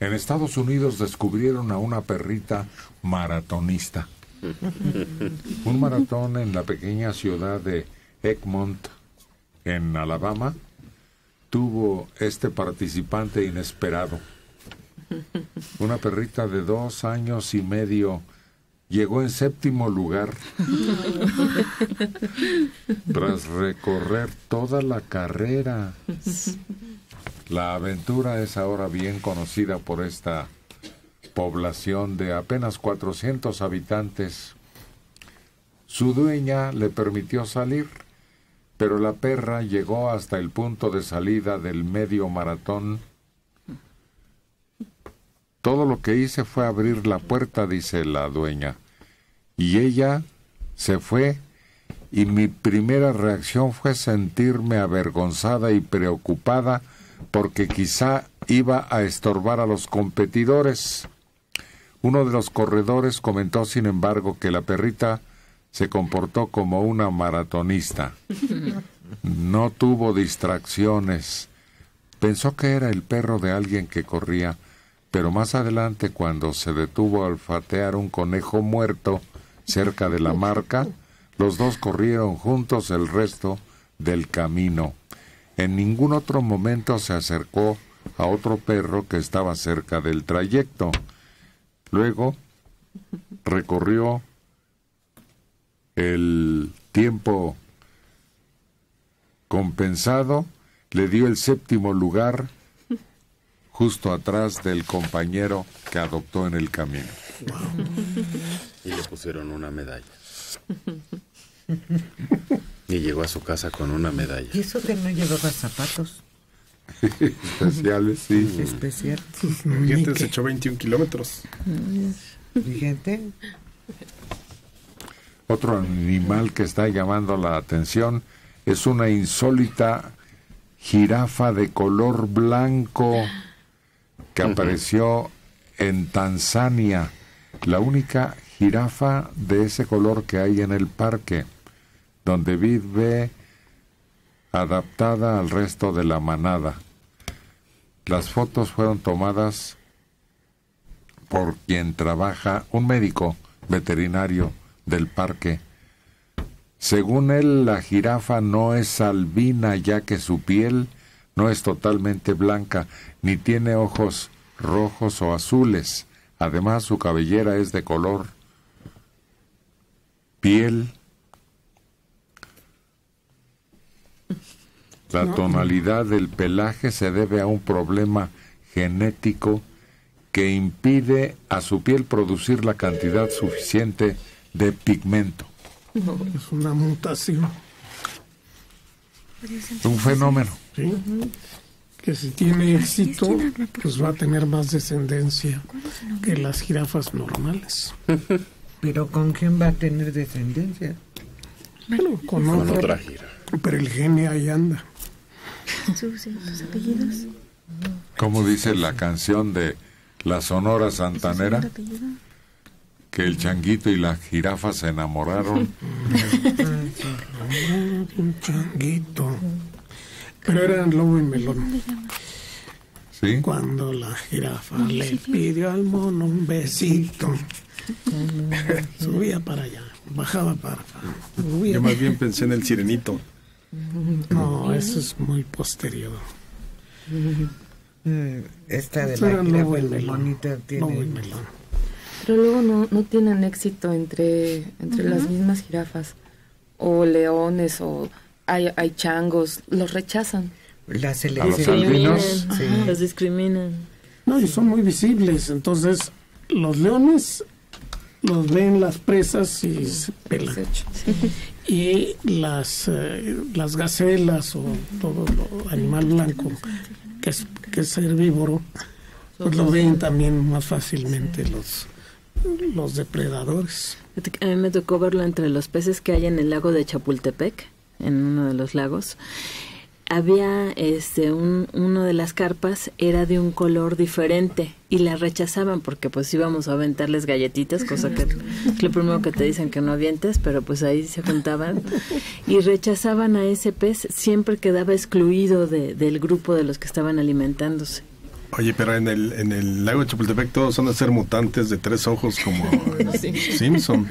En Estados Unidos descubrieron a una perrita maratonista. Un maratón en la pequeña ciudad de Egmont, en Alabama, tuvo este participante inesperado. Una perrita de 2 años y medio llegó en 7º lugar tras recorrer toda la carrera. La aventura es ahora bien conocida por esta población de apenas 400 habitantes. Su dueña le permitió salir, pero la perra llegó hasta el punto de salida del medio maratón. Todo lo que hice fue abrir la puerta, dice la dueña, y ella se fue, y mi primera reacción fue sentirme avergonzada y preocupada porque quizá iba a estorbar a los competidores. Uno de los corredores comentó, sin embargo, que la perrita se comportó como una maratonista. No tuvo distracciones. Pensó que era el perro de alguien que corría, pero más adelante, cuando se detuvo a olfatear un conejo muerto cerca de la marca, los dos corrieron juntos el resto del camino. En ningún otro momento se acercó a otro perro que estaba cerca del trayecto. Luego recorrió el tiempo compensado, le dio el 7º lugar justo atrás del compañero que adoptó en el camino. Wow. Y le pusieron una medalla. Y llegó a su casa con una medalla. ¿Y eso que no llevaba zapatos? Especiales, sí. Especial. Gente se echó 21 kilómetros. Gente. Otro animal que está llamando la atención es una insólita jirafa de color blanco que apareció en Tanzania. La única jirafa de ese color que hay en el parque, donde vive adaptada al resto de la manada. Las fotos fueron tomadas por quien trabaja, un médico veterinario del parque. Según él, la jirafa no es albina, ya que su piel no es totalmente blanca, ni tiene ojos rojos o azules. Además, su cabellera es de color piel. La tonalidad del pelaje se debe a un problema genético que impide a su piel producir la cantidad suficiente de pigmento. Es una mutación. Un fenómeno. ¿Sí? Que si tiene éxito, pues va a tener más descendencia que las jirafas normales. ¿Pero con quién va a tener descendencia? Bueno, con otra jirafa. Pero el genio ahí anda. ¿Sus apellidos? Como dice la canción de la Sonora Santanera, que el changuito y la jirafa se enamoraron. Un changuito. Pero eran lobo y melón. ¿Sí? Cuando la jirafa le pidió al mono un besito, subía para allá, bajaba para acá. Yo más bien pensé en el sirenito. No, eso es muy posterior. Esta de la lobo y melón tiene... Lobo y melón. Pero luego no tienen éxito entre las mismas jirafas o leones o hay changos, los rechazan. La ¿A los albinos? Sí. Los discriminan. No, y son muy visibles, entonces los leones los ven las presas y se pelan. Y las gacelas o todo lo animal blanco que es herbívoro, pues lo ven también más fácilmente los depredadores. A mí me tocó verlo entre los peces que hay en el lago de Chapultepec, en uno de los lagos. Había uno de las carpas era de un color diferente y la rechazaban porque pues íbamos a aventarles galletitas, cosa que lo primero que te dicen que no avientes, pero pues ahí se juntaban y rechazaban a ese pez, siempre quedaba excluido del grupo de los que estaban alimentándose. Oye, pero en el lago de Chapultepec todos son de ser mutantes de 3 ojos como Simpson.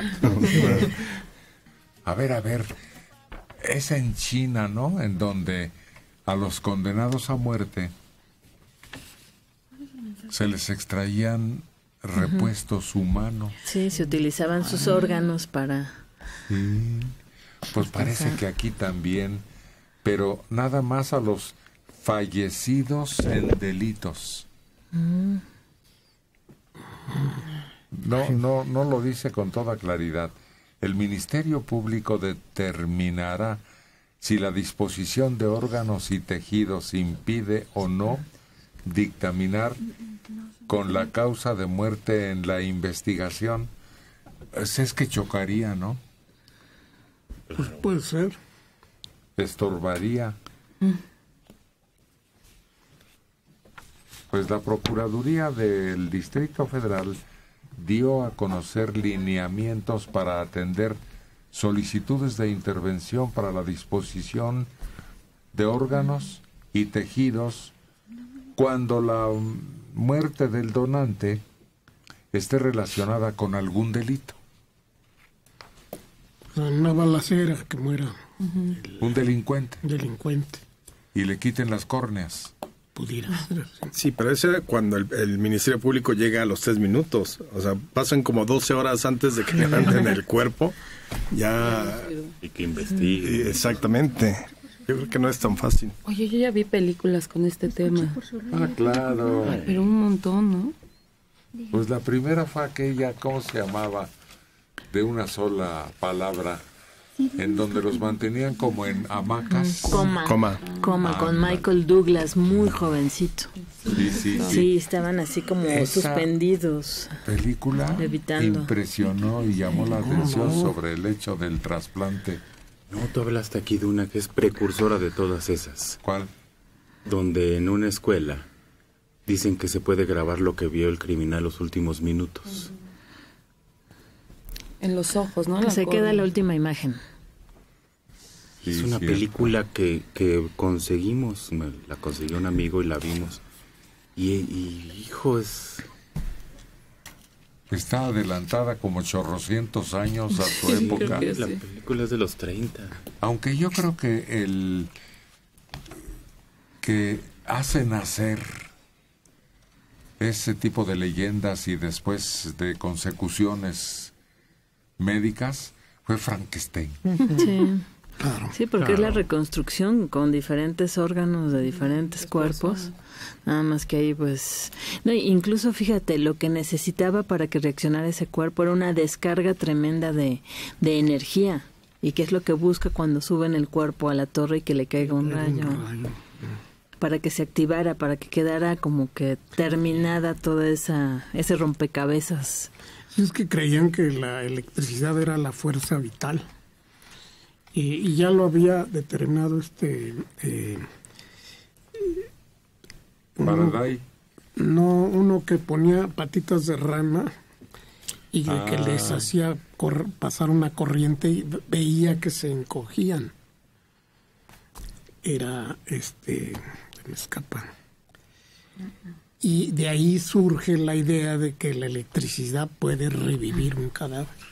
A ver, es en China, ¿no? En donde a los condenados a muerte se les extraían repuestos humanos. Sí, se utilizaban sus órganos para... Sí. Pues parece que aquí también, pero nada más a los fallecidos en delitos. No lo dice con toda claridad. El Ministerio Público determinará si la disposición de órganos y tejidos impide o no dictaminar con la causa de muerte en la investigación. Pues es que chocaría, ¿no? Pues puede ser. Estorbaría. Pues la Procuraduría del Distrito Federal dio a conocer lineamientos para atender solicitudes de intervención para la disposición de órganos y tejidos cuando la muerte del donante esté relacionada con algún delito. Una balacera, que muera Un delincuente. delincuente. Y le quiten las córneas. Pudiera ser. Sí, pero eso era cuando el Ministerio Público llega a los 3 minutos. O sea, pasan como 12 horas antes de que levanten el cuerpo. Ya... Y que investigue. Exactamente. Yo creo que no es tan fácil. Oye, yo ya vi películas con este tema. Ah, claro. Pero un montón, ¿no? Pues la primera fue aquella, ¿cómo se llamaba? De una sola palabra, en donde los mantenían como en hamacas. Coma, con Michael Douglas, muy jovencito. Sí. Sí, estaban así como Esa suspendidos. Película Levitando. impresionó y llamó la atención sobre el hecho del trasplante. No, tú hablaste aquí de una que es precursora de todas esas. ¿Cuál? Donde en una escuela dicen que se puede grabar lo que vio el criminal los últimos minutos. En los ojos, ¿no? Se queda la última imagen. Sí, Es una cierto. película que conseguimos, la consiguió un amigo y la vimos. Y hijo, Está adelantada como chorrocientos años a su Sí, época. creo que la sí. película es de los 30. Aunque yo creo que que hace nacer ese tipo de leyendas y después de consecuciones médicas fue Frankenstein. Sí. Claro. Sí, porque es la reconstrucción con diferentes órganos de diferentes cuerpos. Nada más que ahí, pues... No, incluso, fíjate, lo que necesitaba para que reaccionara ese cuerpo era una descarga tremenda de energía. ¿Y qué es lo que busca cuando suben el cuerpo a la torre y que le caiga un rayo? Para que se activara, para que quedara como que terminada toda ese rompecabezas. Es que creían que la electricidad era la fuerza vital. Y ya lo había determinado Faraday. uno que ponía patitas de rana y que les hacía pasar una corriente y veía que se encogían. Era se me escapa. Y de ahí surge la idea de que la electricidad puede revivir un cadáver.